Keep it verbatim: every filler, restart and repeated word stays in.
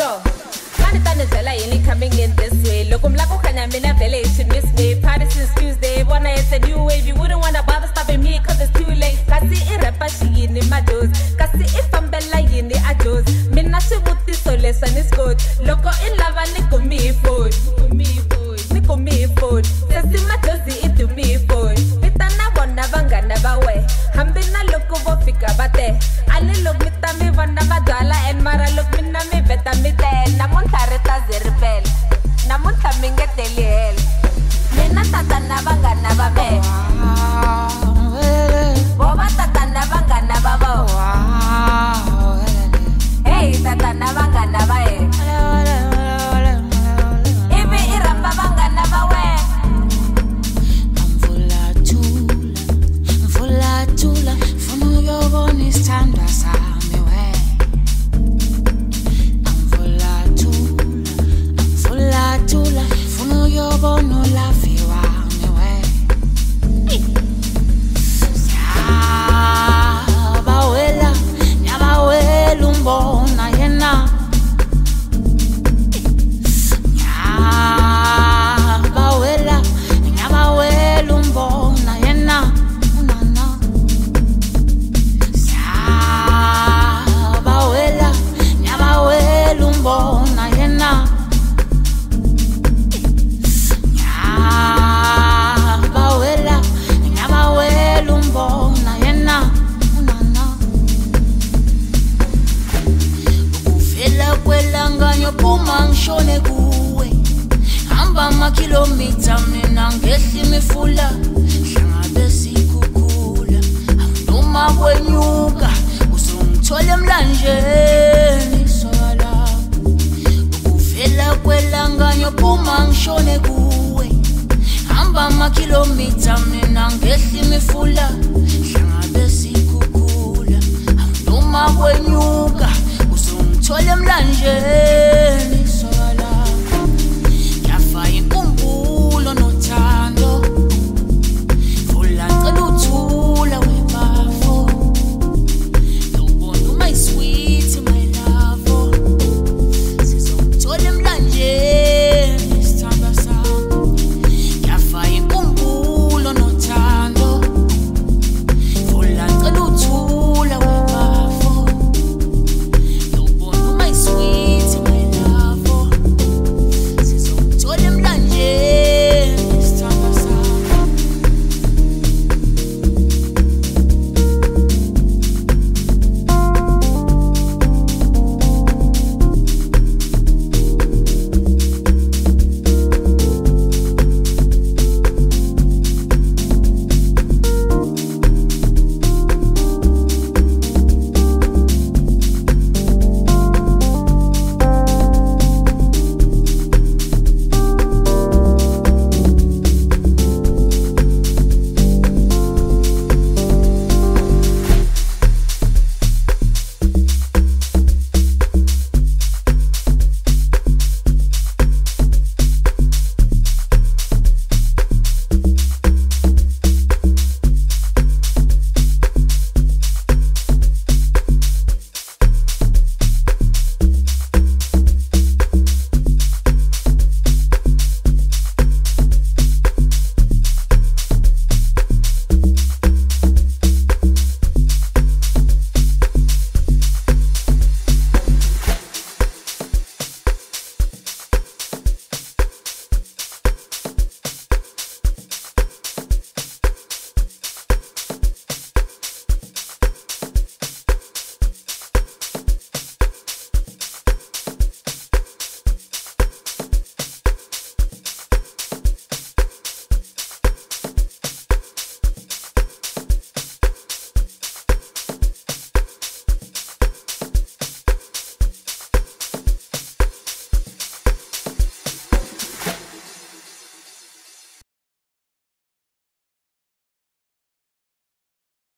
So, Manitana ain't coming in this way. Look, I'm like, I'm in a village, miss me. Party since Tuesday, wanna it's a new wave. You wouldn't wanna bother stopping me, cause it's too late. Kasi irapa she in my doors. Kasi if I'm bella in the adjos. Minna she would this so lesson is good. Loco in lava, nico me food. Nico me food. Sasi my dozy into me food. Mitana wana banga never way. Hambina loco bo fika bate. Ali look mitami wana badala and mara look minna me beta mite. Namun tareta zerbel. Namun taminga teliel. Mina tata nabanga nababe. Boba tata nabanga nababo. Hey tata nabanga nabae. Ibi iramba banga nabawe. Mvula tula, mvula tula. Funo yoboni standa sami we. Mvula tula, mvula tula. Funo yobono la fiwa mi we. Nyabawela, nyabawela umbona yena. Nyabawela, nyabawela umbona yena. Unana. Nyabawela, nyabawela umbona yena. Nyabawela, nyabawela umbona yena. Unana. Ukufela kwelanga nyopuma ngishone kuwe. Hamba makilomita mina ngehli mifula. Hlangabe sikukula. Noma kwenyuka usungithole mlanje.